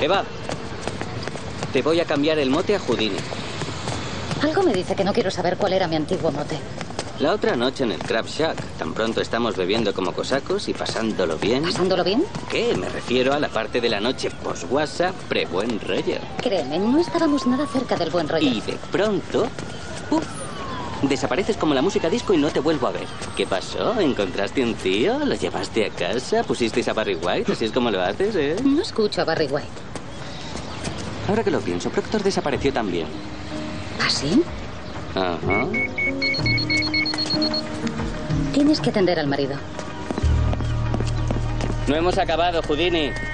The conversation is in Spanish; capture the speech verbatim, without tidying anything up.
Eva, te voy a cambiar el mote a Houdini. Algo me dice que no quiero saber cuál era mi antiguo mote. La otra noche en el Crab Shack, tan pronto estamos bebiendo como cosacos y pasándolo bien. ¿Pasándolo bien? ¿Qué? Me refiero a la parte de la noche post-WhatsApp, pre-buen rollo. Créeme, no estábamos nada cerca del buen rollo. Y de pronto, ¡puf! Desapareces como la música disco y no te vuelvo a ver. ¿Qué pasó? ¿Encontraste un tío? ¿Lo llevaste a casa? ¿Pusisteis a Barry White? Así es como lo haces, ¿eh? No escucho a Barry White. Ahora que lo pienso, Proctor desapareció también. ¿Ah, sí? Ajá. Tienes que atender al marido. No hemos acabado, Houdini.